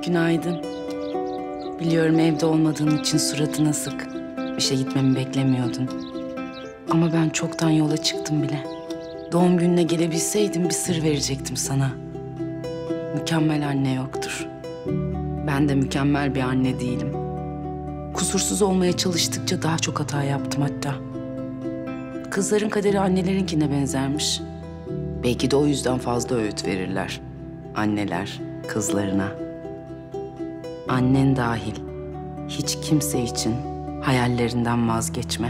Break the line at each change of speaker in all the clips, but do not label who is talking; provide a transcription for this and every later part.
Günaydın. Biliyorum evde olmadığın için suratın asık. İşe gitmemi beklemiyordun. Ama ben çoktan yola çıktım bile. Doğum gününe gelebilseydim bir sır verecektim sana. Mükemmel anne yoktur. Ben de mükemmel bir anne değilim. Kusursuz olmaya çalıştıkça daha çok hata yaptım hatta. Kızların kaderi annelerinkine benzermiş. Belki de o yüzden fazla öğüt verirler. Anneler kızlarına. Annen dahil hiç kimse için hayallerinden vazgeçme.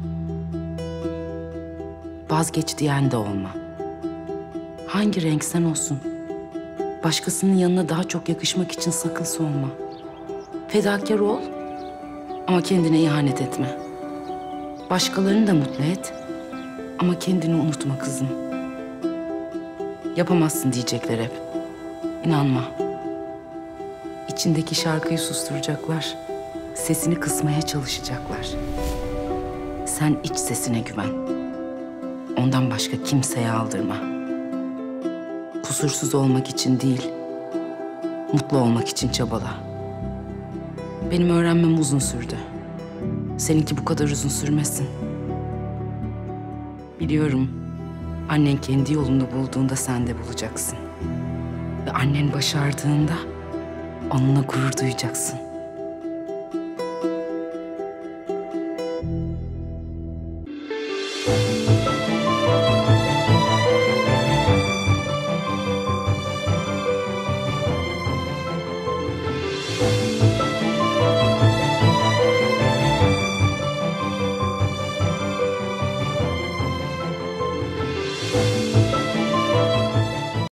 Vazgeç diyen de olma. Hangi renksen olsun. Başkasının yanına daha çok yakışmak için sakın solma. Fedakar ol ama kendine ihanet etme. Başkalarını da mutlu et ama kendini unutma kızım. Yapamazsın diyecekler hep. İnanma. İçindeki şarkıyı susturacaklar. Sesini kısmaya çalışacaklar. Sen iç sesine güven. Ondan başka kimseye aldırma. Kusursuz olmak için değil, mutlu olmak için çabala. Benim öğrenmem uzun sürdü. Seninki bu kadar uzun sürmesin. Biliyorum, annen kendi yolunu bulduğunda sen de bulacaksın. Ve annen başardığında onunla gurur duyacaksın.